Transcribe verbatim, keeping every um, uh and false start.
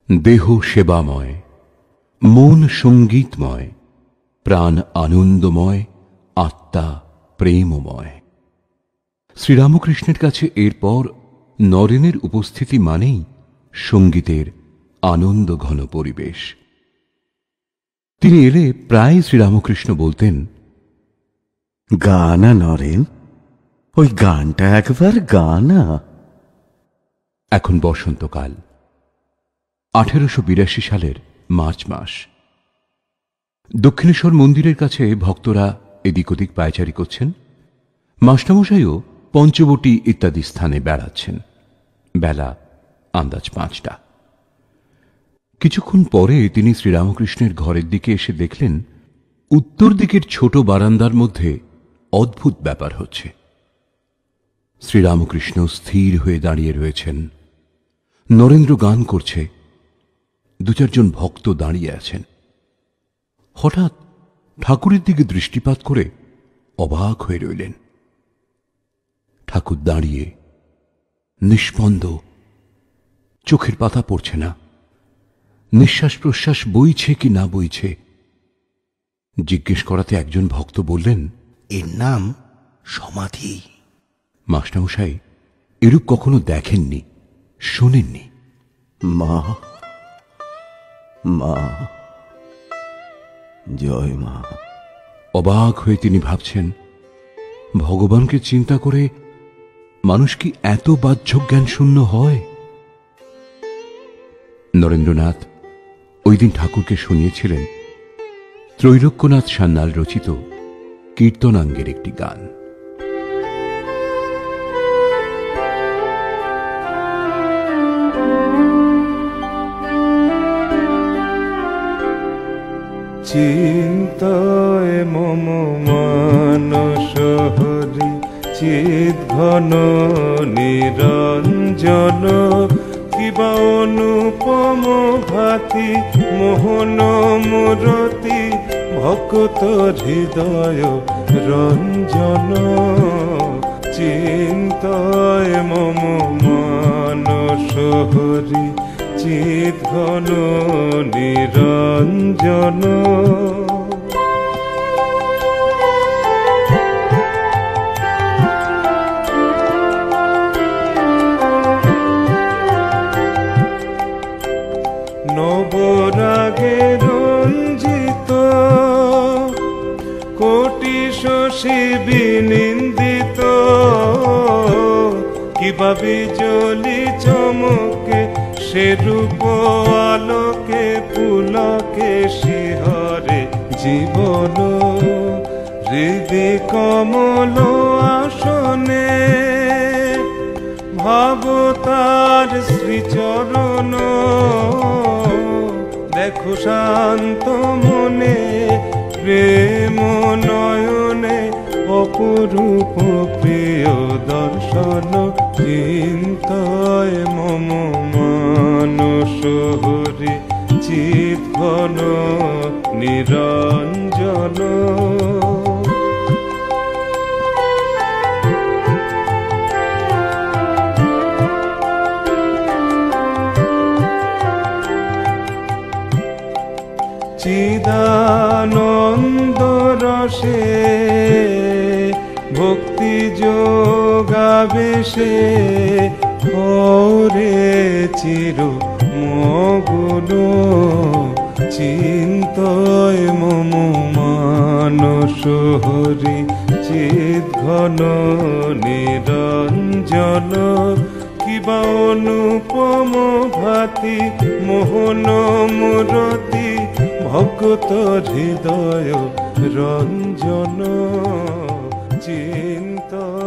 দেহ সেবাময়, মন সঙ্গীতময়, প্রাণ আনন্দময়, আত্মা প্রেমময়। শ্রীরামকৃষ্ণের কাছে এরপর নরেনের উপস্থিতি মানেই সঙ্গীতের আনন্দ ঘন পরিবেশ। তিনি এলে প্রায় শ্রীরামকৃষ্ণ বলতেন, গানা নরেন, ওই গানটা একবার গানা। এখন বসন্তকাল, আঠেরোশো বিরাশি সালের মার্চ মাস। দক্ষিণেশ্বর মন্দিরের কাছে ভক্তরা এদিক ওদিক পায়চারি করছেন। মাস্টারমশাইও পঞ্চবটী ইত্যাদি স্থানে বেড়াচ্ছেন। বেলা আন্দাজ পাঁচটা। কিছুক্ষণ পরে তিনি শ্রীরামকৃষ্ণের ঘরের দিকে এসে দেখলেন, উত্তর দিকের ছোট বারান্দার মধ্যে অদ্ভুত ব্যাপার হচ্ছে। শ্রীরামকৃষ্ণ স্থির হয়ে দাঁড়িয়ে রয়েছেন। নরেন্দ্র গান করছে, দু চারজন ভক্ত দাঁড়িয়ে আছেন। হঠাৎ ঠাকুরের দিকে দৃষ্টিপাত করে অবাক হয়ে রইলেন। ঠাকুর দাঁড়িয়ে নিষ্পন্দ, চোখের পাতা পড়ছে না, নিঃশ্বাস প্রশ্বাস বইছে কি না বইছে। জিজ্ঞেস করাতে একজন ভক্ত বললেন, এর নাম সমাধি। মাস্টারমশাই এরূপ কখনো দেখেননি, শোনেননি। মা, মা, জয় মা। অবাক হয়ে তিনি ভাবছেন, ভগবানকে চিন্তা করে মানুষ কি এত বাহ্য জ্ঞান শূন্য হয়? নরেন্দ্রনাথ ওই দিন ঠাকুরকে শুনিয়েছিলেন ত্রৈলোক্যনাথ সান্যাল রচিত কীর্তনাঙ্গের একটি গান। চিন্তায় মম মানস হরি চিৎ ঘন নিরঞ্জন, কিবা অনুপম ভাতি মোহন মূরতি ভক্ত হৃদয় রঞ্জন। চিন্তায় মম মানস হরি চিৎ ঘন নিরঞ্জন। নবরাগে রঞ্জিত কোটি শশী বিনিন্দিত, কিবা বিজলি চমকে সেরূপ আলোকে পুলকে শিহরে জীবন। হৃদি কমল আসনে ভাব তার শ্রীচরণ, দেখো শান্ত মনে প্রেম নয়নে অপরূপ প্রিয় দর্শন। চিন্তায় মম মানস হরি চিৎ ঘন নিরঞ্জন। চিদানন্দ রসে ভক্তি যোগাবেশে হরে চির মগুন। চিন্তয় মম মানস হরি চিৎ ঘন নিরঞ্জন, কিবা অনুপম ভাতি মোহন মূরতি ভক্ত হৃদয় রঞ্জন। চিন্তা